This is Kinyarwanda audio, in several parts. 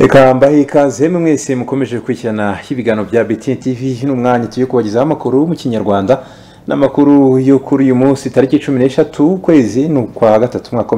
Eka mbahe ikaze mwese mukomeje kwikirana ibiganiro bya BTN TV n'umwanya tuye kubagezaho amakuru mu Kinyarwanda n'amakuru yo kuri uyu munsi tariki 13 kwezi n'ukwa gatatu mwaka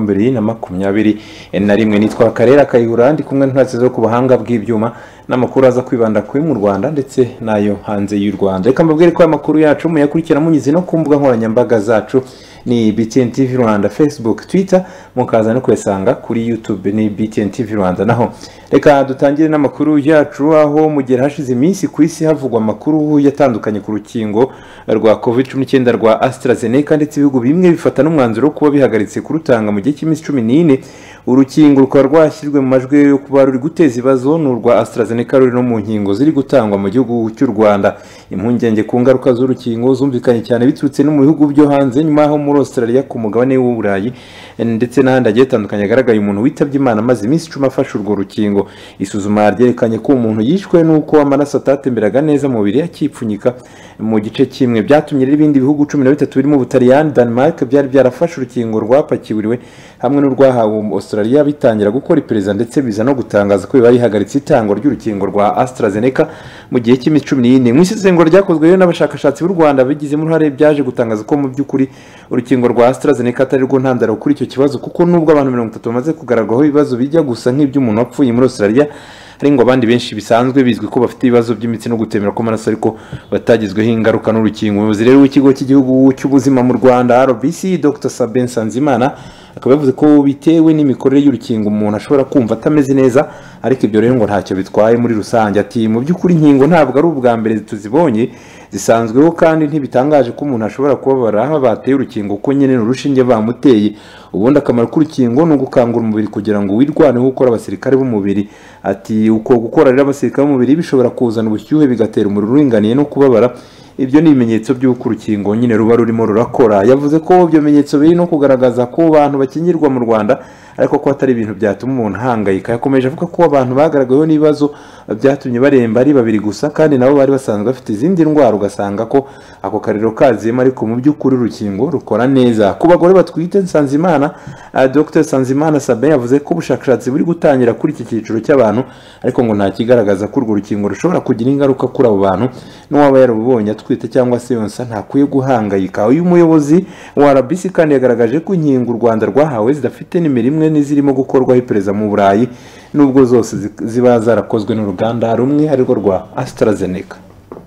2021 nitwa Karera Kayihura ndi kumwe n'intwatsi zo ku bahanga bw'ibyuma n'amakuru aza kwibanda kuri mu Rwanda ndetse nayo hanze y'u Rwanda. Reka mbabwire ko amakuru yacu muyakurikira munyize no ku mbuga nkoranyambaga zacu ni BTN TV Rwanda, Facebook, Twitter, mukaza no kwesanga kuri YouTube ni BTN TV Rwanda. Naho reka dutangire n'amakuru yacu aho mugera hashize iminsi ku isi havugwa amakuru yatandukanye ku rukingo rwa COVID-19 rwa AstraZeneca ndetse ibihugu bimwe bifata n'umwanzuro kuba bihagaritse kurutanga mu gihe cy'iminsi 14. Urukingo rukaba rwashyizwe mu majwi yo kuba ruri guteza ibibazo n'urwa AstraZeneca ruri no mu nkingo ziri gutangwa mu gihugu cy'u Rwanda. Impungenge ku ngaruka z'urukingo zumvikanye cyane biturutse no mu bihugu byo hanze nyuma aho muri Australia ku mugabane w'u Burayi ndetse n'ahandi agiye atandukanye agaragaye umuntu witabye Imana maze iminsi 10 afashe urwo rukingo. Isuzuma ryerekanye ko umuntu yishwe nuko amaraso atatemberaga neza mu mubiri akipfunyika mu gice kimwe. Byatumye ibindi bihugu 13 birimo Butaliyani, Denmark byari byarafashe urukingo rwapakiwiriwe hamwe n'urwahawe Australia bitangira gukora iperereza ndetse biza no gutangaza ko bari hagaritse itangwa ry'urukingo rwa AstraZeneca mu gihe cy'iminsi 14. Mu isesengura ryakozwe n'abashakashatsi b'u Rwanda bigize mu ruhare byaje gutangaza ko mu by'ukuri urukingo rwa AstraZeneca atari rwo ntandaro kuri icyo kibazo kuko nubwo abantu 30 bamaze kugaragwaho ibibazo bijya gusa nk'iby'umuntu wapfuye muri Australia, hari ngo abandi benshi bisanzwe bizwi ko bafite ibibazo by'imitsi no gutemera ko amaraso ariko batagizweho ingaruka n'urukingo. Umuyobozi rero w'ikigo cy'igihugu cy'ubuzima mu Rwanda RBC Dr. Sabin Sanzimana akaba yavuze ko bitewe n'imikorere y'urukingo umuntu ashobora kumva atameze neza, ariko ibyo rero ngo ntacyo bitwaye muri rusange. Ati mu by'ukuri inkingo ntabwo ari ubwa mbere tuzibonye, zisanzweho kandi ntibitangaje ko umuntu ashobora kubabara aho bateye urukingo ko nyene n'urushinge bamuteye. Ubundi akamaro k'urukingo no gukangura umubiri kugira ngo wirwaneho gukora abasirikare b'umubiri. Ati uko gukora rero abasirikare b'umubiri bishobora kuzana ubushyuhe bigatera umuriro uringaniye no kubabara. Ibyo ni ibimenyetso by'uko urukingo nyine ruba rurimo rurakora. Yavuze ko ibyo bimenyetso biri no kugaragaza ko abantu bakingirwa mu Rwanda ariko ko atari ibintu byatuma umuntu hangayika. Yakomeje avuga ko abantu bagaragayeho n'ibibazo byatumye baremba ari babiri gusa kandi nabo bari basanzwe bafite izindi ndwara, ugasanga ko ako kariro kaziyemo, ariko mu by'ukuri urukingo rukora neza. Ku bagore batwite, Sanzimana Dr. Sanzimana Sabin yavuze ko ubushakashatsi buri gutangira kuri iki cyiciro cy'abantu, ariko ngo nta kigaragaza ko urwo rukingo rushobora kugira ingaruka kuri abo bantu n'uwaba yarubonye atwite cyangwa se yonsa ntakwiye guhangayika. Uyu muyobozi wa RBC kandi yagaragaje ko inkingo u Rwanda rwahawe zidafite nimero imwe n'izirimo gukorwaho iperereza mu Burayi nubwo zose ziba zarakozwe n'uruganda rumwe arirwo rwa AstraZeneca.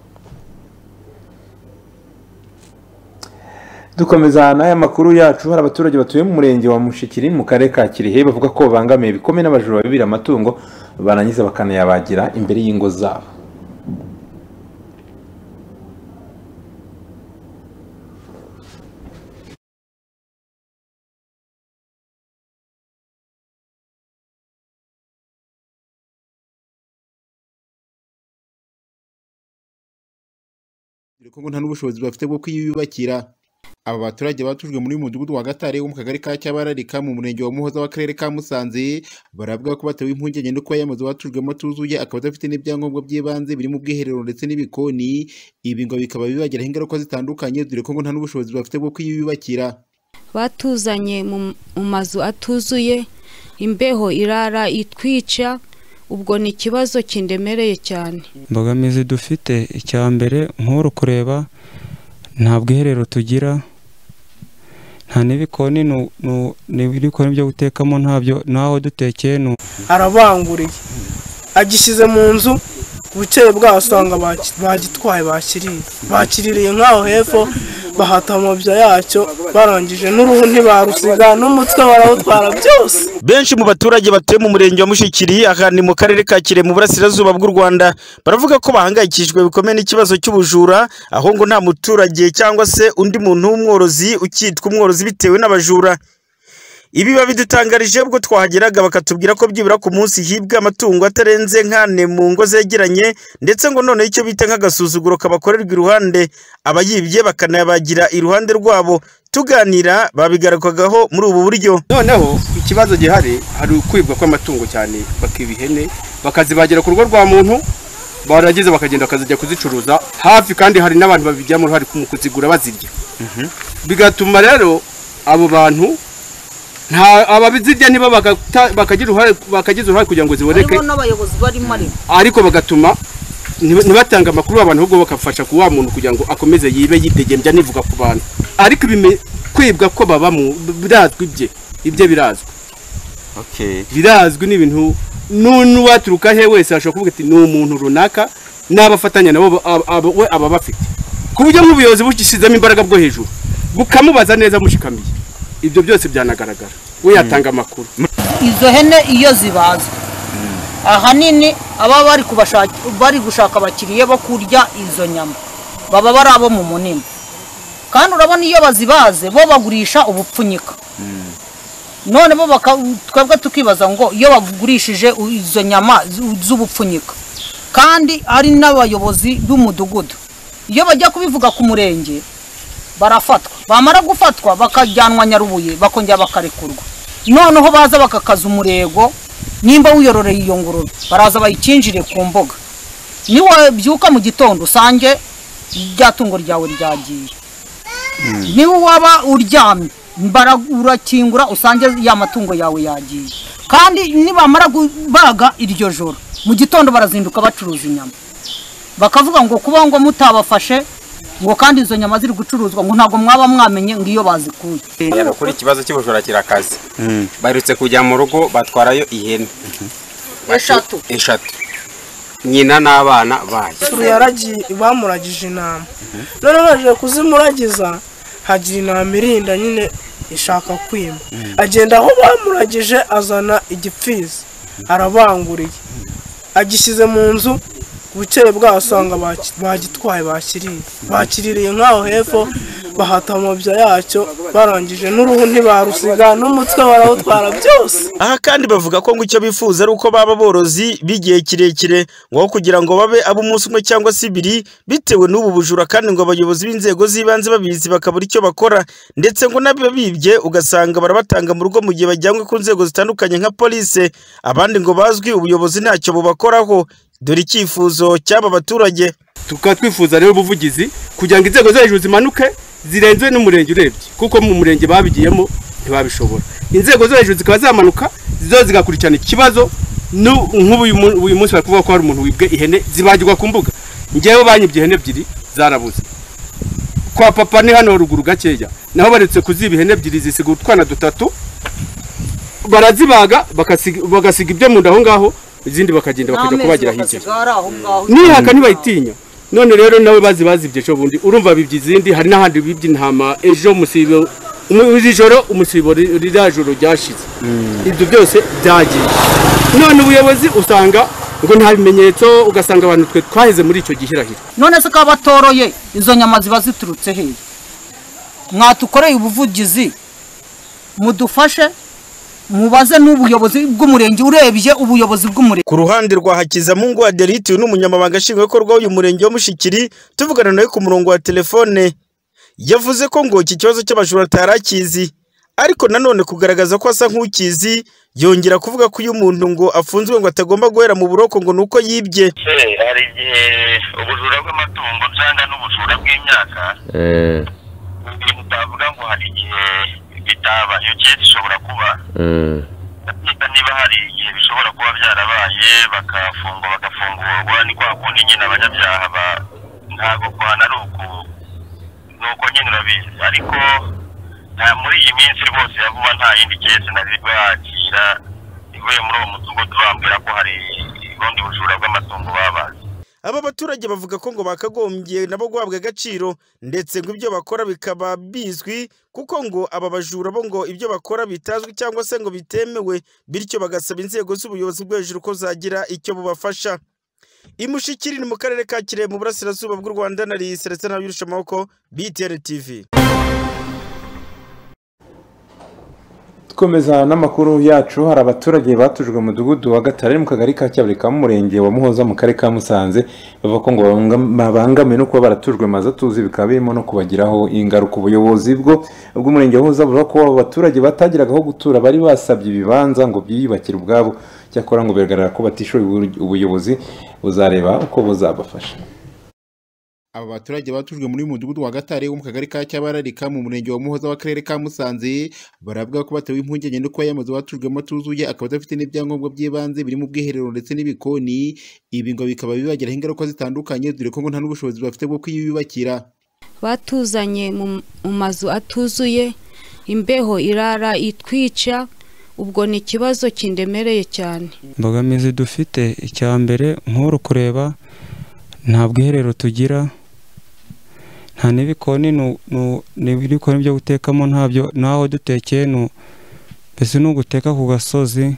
Dukomeza n'aya makuru yacu. Hari abaturage batuye mu murenge wa Mushikiri mu karere ka Kirehe bavuga ko bangamiye bikomeye n'abajura babira amatungo barangiza bakanayabagira imbere y'ingo zabo. Kongo nta n'ubushobozi bafite bwo kwiyubakira. Aba baturage batujwe muri mudugudu wa Gatare wo mu kagari ka Cyabararika mu murenge wa Muhoza w'akarere ka Musanze baravuga ko batewe impungenge no kuba yamaze batujwemo tuzuye akaba adafite n'ibyangombwa by'ibanze biri mu bwiherero ndetse n'ibikoni. Ibi ngo bikaba bibagiraho ingaruka zitandukanye dore ko ngo nta n'ubushobozi bafite bwo kwiyubakira. Batuzanye mu mazu atuzuye, imbeho irara itwica, ubwo ni ikibazo kindemereye cyane. Mbogamizi dufite icya mbere nk'uru kureba nta bwiherero tugira, nta n'ibikoni n'ibikoni byo gutekamo ntabyo, naho dutekeye arabanguriye agishyize mu nzu bukeye bwasanga bagitwaye bakiririye nk'aho hepfo bahata amabya yacyo barangije n'uruhu ntibarusiga n'umutwe barawutwara byose. Benshi mu baturage batuye mu murenge wa Mushikiri ahandi mu karere ka Kirehe mu burasirazuba bw'u Rwanda baravuga ko bahangayikishijwe bikomeye n'ikibazo cy'ubujura, aho ngo nta muturage cyangwa se undi muntu w'umworozi ukitwa umworozi bitewe n'abajura. Ibi babidutangarije ubwo twahageraga bakatubwira ko byibura ku munsi hibwa amatungo atarenze nkane mu ngo zegeranye, ndetse ngo none icyo bita nk'agasuzuguro kabakorerwa iruhande abayibye bakanayabagira iruhande rwabo. Tuganira babigarukagaho muri ubu buryo. Noneho ikibazo gihari hari ukwibwa kw'amatungo cyane, bakiba ihene bakazibagira ku rugo rwa muntu, baragize bakagenda bakazijya kuzicuruza hafi, kandi hari n'abantu babijyamo uruhare mu kuzigura bazirya. Bigatuma rero abo bantu nta ababizirya niba bakagira uruhare kugira ngo ziboneke ariko bagatuma ntibatanga amakuru abantu ahubwo bakafasha ku wa muntu kugira ngo akomeze yibe yitegembya nivuga ku bantu ariko kwibwa ko babamo birazwi ibye birazwi birazwi n'ibintu n'uwaturuka he wese ashobora kuvuga ati ni umuntu runaka n'abafatanya nabo aba bafite ku buryo nk'ubuyobozi bushyizemo imbaraga bwo hejuru bukamubaza neza mushikamiye ibyo byose byanagaragara we yatanga amakuru. Izo hene iyo zibazwe ahanini aba bari gushaka abakiriye bo kurya izo nyama baba bari abo mu munini kandi urabona iyo bazibaze bo bagurisha ubupfunyika none bo twebwe tukibaza ngo iyo bagurishije izo nyama z'ubupfunyika kandi ari n'abayobozi b'umudugudu iyo bajya kubivuga ku murenge barafatwa bamara gufatwa bakajyanwa Nyarubuye bakongera bakarekurwa noneho baza bakakaza umurego nimba wiyororeye iyo ngurube baraza bayikinjire ku mboga niwe byuka mu gitondo usange ryatungo ryawe ryagiye niwe waba uryamye urakingura usange ya matungo yawe yagiye kandi nibamara kubaga iryo joro mu gitondo barazinduka bacuruza inyama bakavuga ngo kuba ngo mutabafashe ngo kandi izo nyama ziri gucuruzwa ngo ntago mwaba mwamenye ngo iyo bazikuye. Kuri ikibazo cy'ubujura kirakaze barutse kujya mu rugo batwarayo ihene eshatu nyina n'abana bayo yaragiye bamuragije inama none baje kuzimuragiza hagira inama irinda nyine ishaka kwima agenda aho bamuragije azana igipfizi arabanguriye agishyize mu nzu bukeye bwasanga bagitwaye bakiririye nk'aho hepfo bahata amabya yacyo barangije n'uruhu ntibarusiga n'umutwe barawutwara byose. Aha kandi bavuga ko ngo icyo bifuza ari uko baba borozi bigiye kirekire ngo kugira ngo babe ab'umunsi umwe cyangwa se ibiri bitewe n'ubu bujura kandi ngo abayobozi b'inzego z'ibanze babizi bakabura icyo bakora ndetse ngo n'abibibye ugasanga barabatanga mu rugo mu gihe bajyanywe ku nzego zitandukanye nka police abandi ngo bazwi ubuyobozi ntacyo bubakoraho dore icyifuzo cy'aba baturage. Tukatwifuza rero ubuvugizi kugira ngo inzego zo hejuru zimanuke zirenze n'umurenge urebye kuko mu murenge babigiyemo ntibabishobora inzego zo hejuru zikaba zamanuka zo zigakurikirana ikibazo uyu munsi bari kuvuga ko hari umuntu wibwe ihene zibagirwa ku mbuga ngewe banyibye ihene ebyiri zarabuze kwa papa ni hano ruguru gakeya naho baretse kuziba ihene ebyiri zisiga utwana dutatu barazibaga bagasiga ibyo mu nda aho ngaho izindi bakagenda bakajya kubagira hirya nihaka ntibayitinya none rero nawe bazibye cyo bundi urumva bibye izindi hari n'ahandi bibye intama ejo musibo ijoro umusibo rirajoro ryashize ibyo byose byagiye none ubuyobozi usanga ngo nta bimenyetso ugasanga abantu twe twaheze muri icyo gihirahira none se ka batoroye izo nyama ziba ziturutse he mwatukoreye ubuvugizi mudufashe mubaze n'ubuyobozi bw'umurenge urebye ubuyobozi bw'umurenge. Ku ruhande rwa Hakizamungu Adelite n'umunyamabanga nshingwabikorwa w'uyu murenge wa Mushikiri tuvugana nawe ku murongo wa telefone yavuze ko ngo iki kibazo cy'abajura atarakizi ariko nanone kugaragaza ko asa nk'ukizi yongera kuvuga ko uyu muntu ngo afunzwe ngo atagomba guhera mu buroko ngo nuko yibye. Hari igihe ubujura bw'amatungo cyangwa n'ubujura bw'imyaka utavuga ngo hari igihe bitaba iyo cyese ishobora kuba niba hari igihe bishobora kuba byarabaye bagafungurwa ni kwa kundi nyine abanyabyaha ntabwo kwana ari nuko nyine urabizi ariko muri iyi minsi rwose ya vuba nta yindi cyese nari bwakira ivuye muri uwo mudugudu bambwira ko hari ubundi bujura bw'amatungo babazi. Aba baturage bavuga ko ngo bakagombye nabo guhabwa agaciro ndetse ngo ibyo bakora bikaba bizwi kuko ngo aba bajura bo ngo ibyo bakora bitazwi cyangwa se ngo bitemewe bityo bagasaba inzego z'ubuyobozi bwo hejuru ko zagira icyo bubafasha. Imushikiri ni mu karere ka Kirehe mu burasirazuba bw'u Rwanda nari Celestin Nabirusha amaboko BTN TV. Komeza n'amakuru yacu hari abaturage batujwe mu mudugudu wa Gatare mu kagari ka Cyabarika mu murenge wa Muhoza mu karere ka Musanze bavuga ko ngo babangamiwe no kuba baratujwe maze tuzi bikaba birimo no kubagiraho ingaruka. Ubuyobozi bw'umurenge wa Muhoza buvuga ko abaturage batagiragaho gutura bari basabye ibibanza ngo byiyubakire ubwabo cyakora ngo bigaragara ko batishoboye ubuyobozi buzareba uko buzabafasha. Aba baturage batujwe muri mudugudu wa Gatare wo mu kagari ka Cyabararika mu murenge wa Muhoza w'akarere ka Musanze baravuga ko batewe impungenge no kuba yamaze batujwemo tuzuye akaba adafite n'ibyangombwa by'ibanze birimo ubwiherero ndetse n'ibikoni. Ibi ngo bikaba bibagiraho ingaruka zitandukanye dore ko ngo nta n'ubushobozi bafite bwo kwiyubakira. Batuzanye mu mazu atuzuye, imbeho irara itwica, ubwo ni ikibazo kindemereye cyane. Imbogamizi dufite icya mbere nk'uru kureba nta bwiherero tugira, nta n'ibikoni n'ibikoni byo gutekamo ntabyo, naho dutekeye mbese ni uguteka ku gasozi.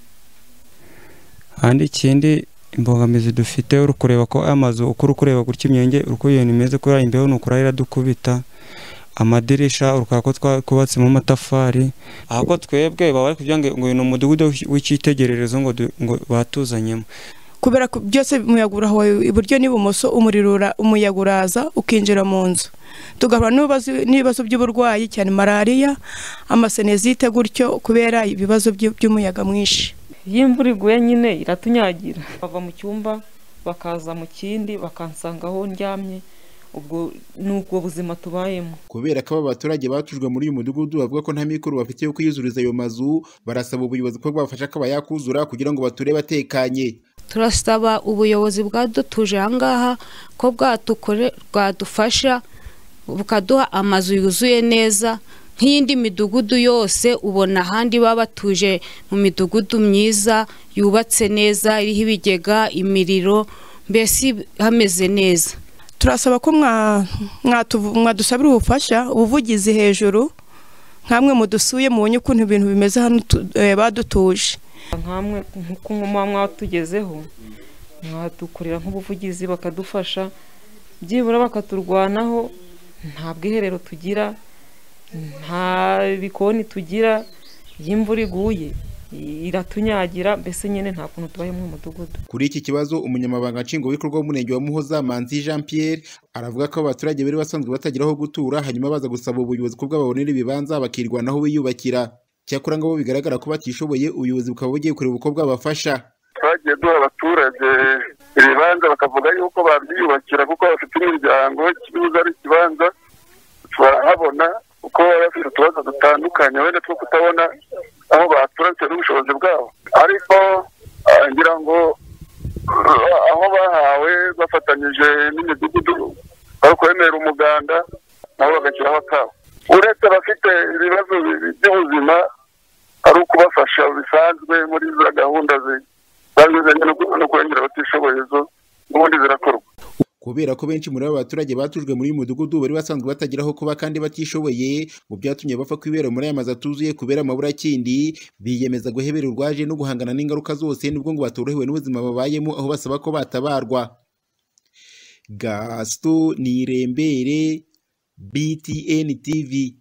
Kandi ikindi imbogamizi dufite uri kureba ko amazu uko uri kureba gutya imyenge uko ibintu bimeze kuri imbeho ni ukurahira dukubita amadirisha urukaka ko twakubatsemo amatafari, ahubwo twebwe baba bari kugira ngo uyu ni umudugudu w'icyitegererezo ngo batuzanyemo. Kubera ko byose umuyaga uraho iburyo n'ibumoso, umuyaga uraza ukinjira mu nzu, tugahura n'ibibazo by'uburwayi cyane malariya, amasenezite gutyo kubera ibibazo by'umuyaga mwinshi. Iyo imvura iguye nyine iratunyagira, bava mu cyumba bakaza mu kindi bakansanga aho ndyamye, ubwo nubwo buzima tubayemo. Kubera ko aba baturage batujwe muri uyu mudugudu bavuga ko nta mikoro bafite yo kwiyuzuriza ayo mazu, barasaba ubuyobozi ko bwabafasha akaba yakuzura kugira ngo bature batekanye. Turasaba ubuyobozi bwadutuje ahangaha ko bwadufasha bukaduha amazu yuzuye neza nk'iyindi midugudu yose. Ubona ahandi baba batuje mu midugudu myiza yubatse neza, iriho ibigega, imiriro, mbese hameze neza. Turasaba ko mwadusabira ubufasha, ubuvugizi hejuru, nkamwe mudusuye mubonye ukuntu ibintu bimeze hano badutuje. Nkamwe nk'uko mwatugezeho mwadukorera nk'ubuvugizi bakadufasha, byibura bakaturwanaho. Nta bwiherero tugira, nta bikoni tugira, iyo imvura iguye iratunyagira, mbese nyine nta kuntu tubaye mu mudugudu. Kuri iki kibazo umunyamabanga nshingwabikorwa w'umurenge wa Muhoza Manzi Jean Pierre aravuga ko abaturage bari basanzwe batagira aho gutura, hanyuma baza gusaba ubuyobozi ko bwababonera ibibanza bakirwanaho biyubakira. Cyakora ngo bigaragara ko batishoboye, ubuyobozi bukaba bugiye kureba uko bwabafasha. Twagiye duha abaturage ibibanza bakavuga yuko babyiyubakira kuko bafite imiryango, ikibuga ari ikibanza turahabona uko bafite utubazo dutandukanye wenda two kutabona aho baturutse n'ubushobozi bwabo, ariko ngira ngo aho bahawe bafatanyije n'imidugudu bari kwemera umuganda nabo bagashyiraho akabo. Uretse abafite ibibazo by'ubuzima ari ukubafasha bisanzwe muri za gahunda zizanye no kurengera abatishoboye zo n'ubundi zirakorwa. Kubera ko benshi muri aba baturage batujwe muri uyu mudugudu bari basanzwe batagira aho kuba kandi batishoboye, ngo byatumye bapfa kwibera muri aya mazu atuzuye kubera amaburakindi, biyemeza guhebera urwaje no guhangana n'ingaruka zose nubwo ngo batorohewe n'ubuzima babayemo, aho basaba ko batabarwa. Gaston Nirembere, BTN TV.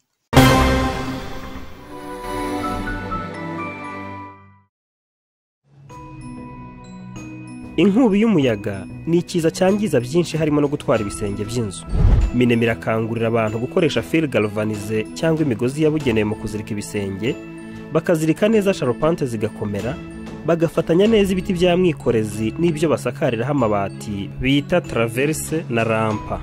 Inkubi y'umuyaga ni ikiza cyangiza byinshi harimo no gutwara ibisenge by'inzu. Minema irakangurira abantu gukoresha fil galvanize cyangwa imigozi yabugenewe mu kuzirika ibisenge, bakazirika neza sharpante zigakomera, bagafatanya neza ibiti bya mwikorezi n'ibyo basakariraho amabati bita traverse na rampa.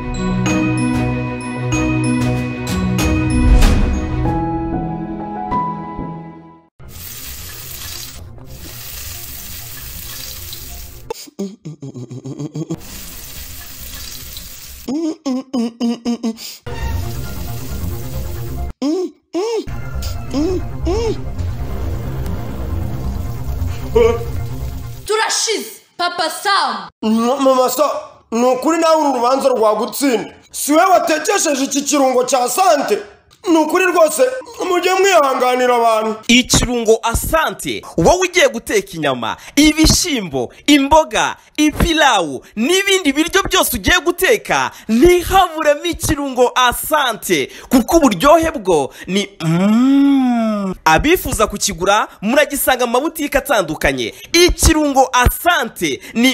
Turashize Papa Sam. Mama Sam, nukuri nawe urubanza rwagutsinda. Siwe watekesheje iki kirungo cya sante. Nukuri rwose mujye mwihanganira abantu. Ikirungo asante wowe ugiye guteka inyama, ibishimbo, imboga, ipilawu n'ibindi biryo byose ugiye guteka, ntihaburemo ikirungo asante kuko uburyohe bwo ni abifuza kukigura muragisanga mu mabutike atandukanye. Ikirungo asante ni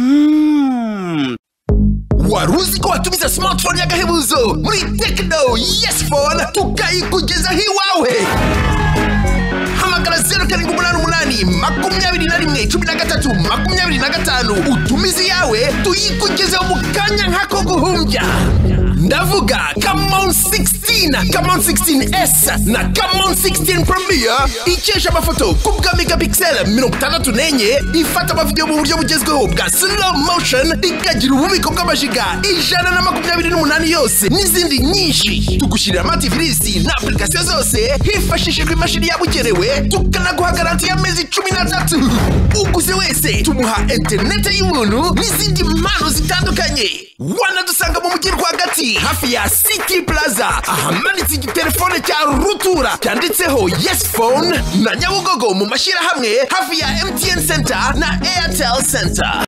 Waruzi ko watumiza smartphone y'agahebuzo muri Tecno Yes Phone tukayikugezaho iwawe. Hamagara 0788 utumizi yawe tuyikugezeho mu kanya nk'ako guhumbya. Ndavuga Camon 16, Camon 16S na Camon 16 Premier ikesha amafoto ku bwa megapixel 64 ifata amavideo mu buryo bugezweho bwa slow motion ikagira ububiko bw'amajiga 128 yose n'izindi nyinshi. Tugushyirira amatifilisi na application zose hifashishijwe imashini yabugenewe, tukanaguha garanti y'amezi 13. Uguze wese tumuha internet y'ubuntu n'izindi mpano zitandukanye. Wanadusanga mu mujyi rwagati hafi ya City Plaza ahamanitse igitelefone cya rutura cyanditseho Yes Phone, na Nyabugogo mu mashyirahamwe hafi ya MTN Center na Airtel Center.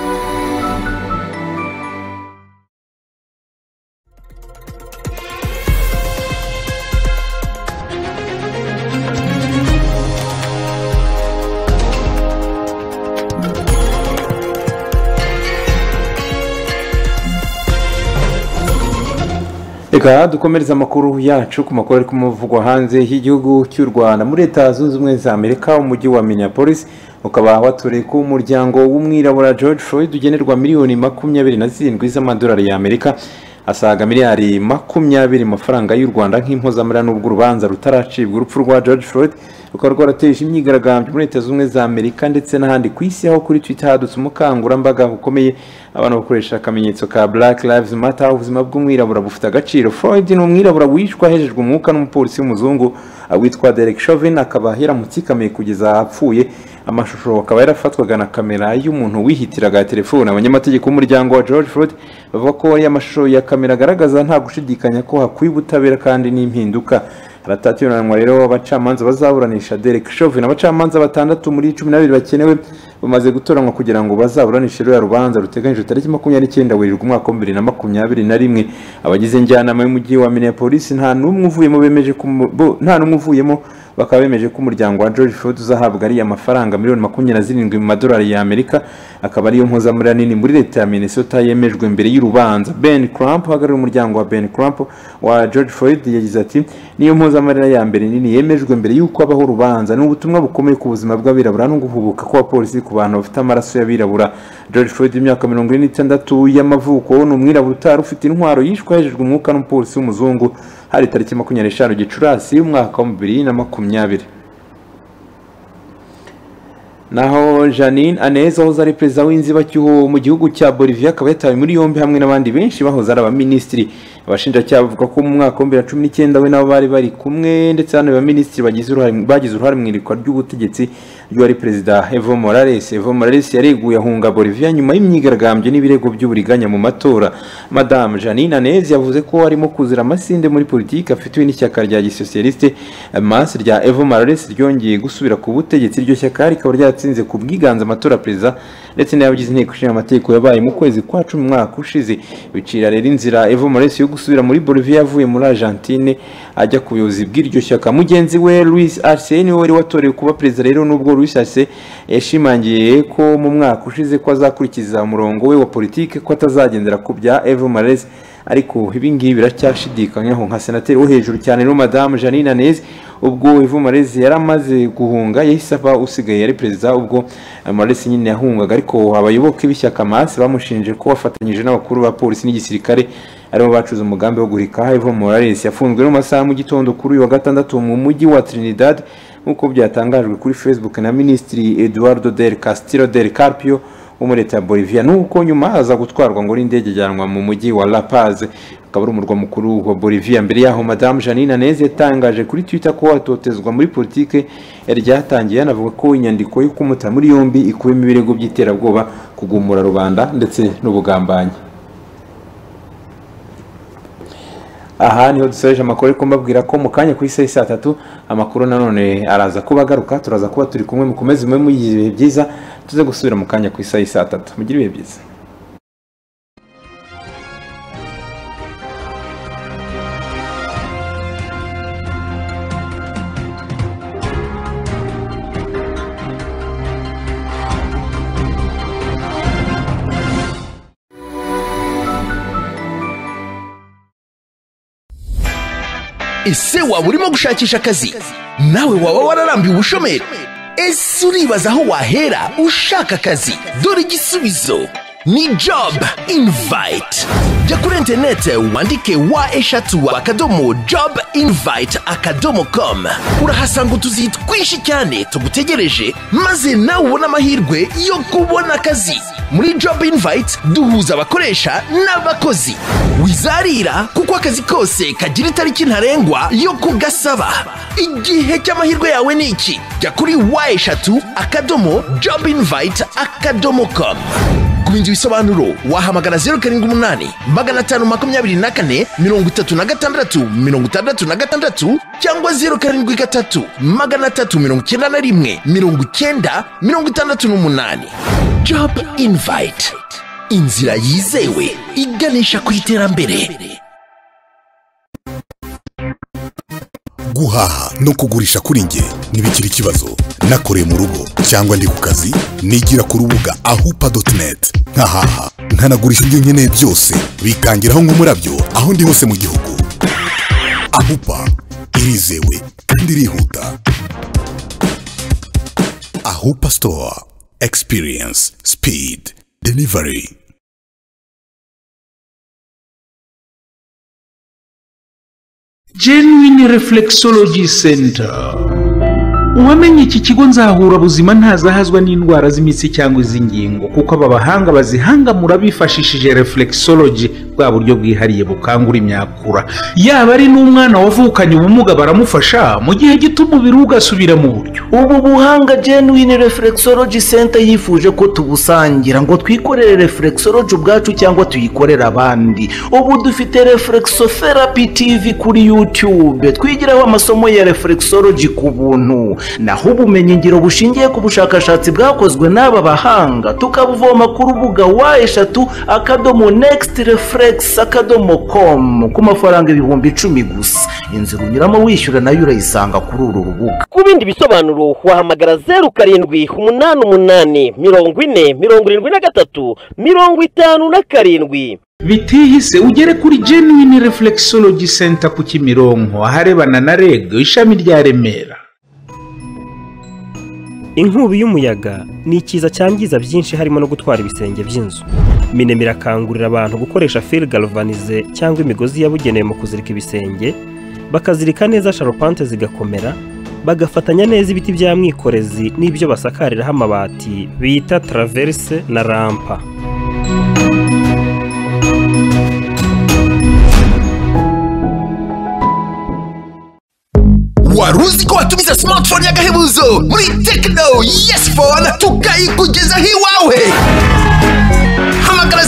Reka dukomereza amakuru yacu ku makuru ari kumuvugwa hanze y'igihugu cy'u Rwanda. Muri Leta Zunze Ubumwe za Amerika umujyi wa Minneapolis ukaba watoreye ko umuryango w'umwirabura George Floyd ugenerwa miliyoni 27 z'amadolari y'Amerika, asaga miliyari 20 mafaranga y'u Rwanda nk'impozamarira n'ubwo urubanza rutaracibwa urupfu rwa George Floyd rukaba rwarateje imyigaragambyo muri Leta Zunze Ubumwe za Amerika ndetse n'ahandi ku isi, aho kuri Twitter hadutse umukangurambaga bukomeye abantu bakoresha akamenyetso ka Black Lives Matter. Ubuzima bw'umwirabura bufite agaciro. Floyd ni umwirabura wishwe ahejejwe umwuka n'umupolisi w'umuzungu witwa Derek Chauvin, akaba yaramutsikamiye kugeza apfuye. Amashusho akaba yarafatwaga na kamera y'umuntu wihitiraga telefone. Abanyamategeko b'umuryango wa George Floyd bavuga ko ari amashusho ya kamera agaragaza nta gushidikanya ko hakwiye ubutabera kandi n'impinduka. Haratatiranwa rero abacamanza bazaburanisha Derek Chauvin. Abacamanza 6 muri 12 bakenewe bamaze gutoranwa kugira ngo bazaburanishe rero rubanza ruteganyije tariki 29 Werurwe umwaka wa 2021. Abagize njyanama y'umujyi wa Minneapolis nta numwe uvuyemo bakaba bemeje ko umuryango wa George Floyd uzahabwa ari amafaranga miliyoni 27 mu madolari y'Amerika, akaba ariyo mpozamarira nini muri leta ya Minnesota yemejwe mbere y'urubanza. Ben Crump uhagarariye umuryango wa Ben Crump wa George Floyd yagize ati niyo mpozamarira ya mbere nini yemejwe mbere y'uko abaho urubanza, n'ubutumwa bukomeye ku buzima bw'abirabura no guhubuka kwa polisi ku bantu bafite amaraso y'abirabura. George Floyd imyaka 46 y'amavuko ni umwirabura utari ufite intwaro yishwe hejejwe umwuka n'umupolisi w'umuzungu hari tariki 25 Gicurasi umwaka wa 2020. Naho Janine Anez wahoze ari perezida w'inzibacyuho mu gihugu cya Bolivia akaba yatawe muri yombi hamwe n'abandi benshi bahoze ari abaminisitiri. Abashinjacyaha bavuga ko mu mwaka wa 2019 we nabo bari kumwe ndetse hano abaminisitiri bagize uruhare mu irikwa ry'ubutegetsi ry'uwari perezida Evo Morales. Evo Morales yareguye ahunga Bolivia nyuma y'imyigaragambyo n'ibirego by'uburiganya mu matora. Madame Janine Anez yavuze ko arimo kuzira amasinde muri politiki afitiwe n'ishyaka rya gisosialiste MAS rya Evo Morales ryongeye gusubira ku butegetsi. Iryo shyaka rikaba ryatsinze ku bwiganze amatora perezida ndetse n'abagize inteko ishinga amategeko yabaye mu kwezi kwa 10 umwaka ushize. Bicira rero inzira Evo Morales yo gusubira muri Bolivia yavuye muri Argentine ajya ku buyobozi bw'iryo shyaka. Mugenzi we Luis Arce niwe wari watorewe kuba perezida rero, nubwo Luis Arce yashimangiye ko mu mwaka ushize ko azakurikiza umurongo we wa politiki ko atazagendera ku bya Evo Morales, ariko ibingibi biracyashidikanywaho. Nka senateri wo hejuru cyane no Madame Janine Anez ubwo Evo Morales yaramaze guhunga yahise aba usigaye yari perezida ubwo Morales nyine yahungaga, ariko abayoboke b'ishyaka MAS bamushinje ko wafatanyije n'abakuru ba polisi n'igisirikare aribo bacuze umugambi wo guhirika Evo Morales. Yafunzwe no masaha mu gitondo kuri uyu wa gatandatu mu mujyi wa Trinidad nk'uko byatangajwe kuri Facebook na Minisitiri Eduardo del Castillo del Carpio wo muri leta ya Bolivia, nuko nyuma aza gutwarwa ngo n'indege ijyanwa mu mujyi wa La Paz akaba ari umurwa mukuru wa Bolivia. Mbere yaho Madame Janine Anez yatangaje kuri Twitter ko atotezwa muri politike ryatangiye, anavuga ko inyandiko yo kumuta muri yombi ikubiyemo ibirego by'iterabwoba, kugumura rubanda ndetse n'ubugambanyi. Aha niho dusoreje amakuru ariko mbabwira ko mu kanya ku isaha 3 amakuru nanone araza kuba agaruka, turaza kuba turi kumwe. Mukomeze mu gihe byiza, tuze gusubira mu kanya ku isaha 3. Mugire ibihe byiza. Ese waba urimo gushakisha akazi nawe waba wararambiwe ubushomeri? Ese uribaza aho wahera ushaka akazi? Dore igisubizo ni Job Invite. Jya kuri interinete wandike wa_jobinvite.com. urahasanga utuzi twinshi cyane tugutegereje, maze nawe ubona amahirwe yo kubona akazi. Muri Job Invite duhuza abakoresha n'abakozi. Wizarira kuko akazi kose kagira itariki ntarengwa yo kugasaba. Igihe cy'amahirwe yawe ni iki? Jya kuri wa_jobinvite.com. Kubindi bisobanuro wahamagara 07224 cyangwa 07391 Job Invite, inzira yizewe iganisha ku iterambere. Guhaha no kugurisha kuri nge ntibikiri ikibazo. Nakoreye mu rugo cyangwa ndi ku kazi, nigira ku rubuga ahupa.net, nkahaha nkanagurisha ibyo nkeneye byose bikangiraho nk'umurabyo aho ndi hose mu gihugu. Ahupa irizewe kandi irihuta. Ahupa Store, experience, speed, delivery. Genuine Reflexology Center. Uwamenye iki kigo nzahura buzima ntazahazwa n'indwara z'imitsi cyangwa iz'ingingo, kuko aba bahanga bazihangamura bifashishije reflexology, bwa buryo bwihariye bukangura imyakura. Yaba ari n'umwana wavukanye ubumuga baramufasha mu gihe gito umubiri ugasubira mu buryo. Ubu buhanga Genuine Reflexology Center yifuje ko tubusangira ngo twikorere reflexology ubwacu cyangwa tuyikorera abandi. Ubu dufite Reflexotherapy TV kuri YouTube, twigiraho amasomo ya reflexology ku buntu. Naho ubumenyi ngiro bushingiye ku bushakashatsi bwakozwe n'aba bahanga tukabuvoma ku rubuga wa_nextreflex.com ku mafaranga 10,000 gusa. Inzira unyuramo wishyura nayo urayisanga kuri uru rubuga. Ku bindi bisobanuro wahamagara 0788407357. Bitihise ugere kuri Genuine Reflexology Center ku Kimironko aharebana na REG ishami rya Remera. Inkubi y'umuyaga ni ikiza cyangiza byinshi harimo no gutwara ibisenge by'inzu. Minema irakangurira abantu gukoresha fil galvanize cyangwa imigozi yabugenewe mu kuzirika ibisenge, bakazirika neza sharpante zigakomera, bagafatanya neza ibiti bya mwikorezi n'ibyo basakariraho amabati bita traverse na rampa. Waruzi ko watumiza smartphone y'agahebuzo muri Tecno Yes Phone tukayikugezaho iwawe. Hamagara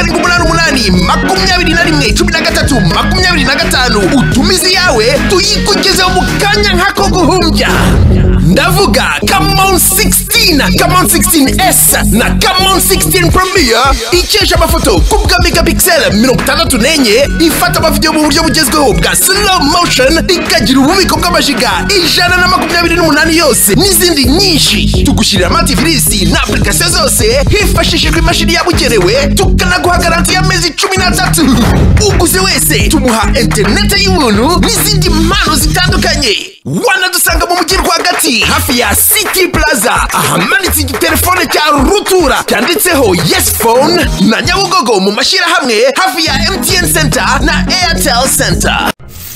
0788211325 utumize yawe tuyikugezeho mu kanya nk'ako guhumbya. Ndavuga Camon 16, Camon 16S na Camon 16 Premier ikesha amafoto ku bwa megapixel 64, ifata amavideo mu buryo bugezweho bwa slow motion, ikagira ububiko bw'amajiga 128 yose n'izindi nyinshi. Tugushyirira antivirus na application zose hifashishijwe imashini yabugenewe, tukanaguha garanti y'amezi 13. Uguze wese tumuha internet y'ubuntu n'izindi mpano zitandukanye. Wanadusanga mu mujyi rwagati hafi ya City Plaza ahamanitse igitelefone cya rutura cyanditseho Yes Phone, na Nyabugogo mu mashyirahamwe hafi ya MTN Center na Airtel Center.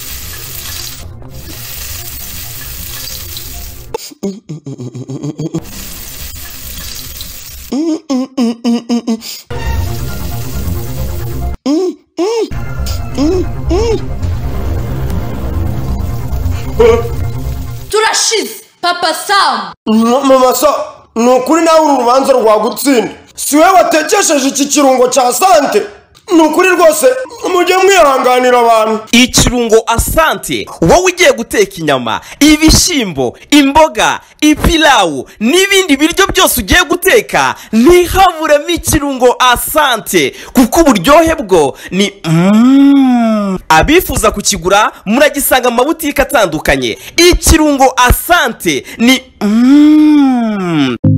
Turashize Papa Sam. Mama Sam, nukuri nawe uru rubanza rwagutsinda. Siwe watekesheje iki kirungo cya sante. Nukuri rwose mujye mwihanganira abantu. Ikirungo asante, wowe ugiye guteka inyama, ibishyimbo, imboga, ipilawu n'ibindi biryo byose ugiye guteka, ntihaburemo ikirungo asante, kuko uburyohe bwo ni abifuza kukigura muragisanga mu mabutike atandukanye. Ikirungo asante ni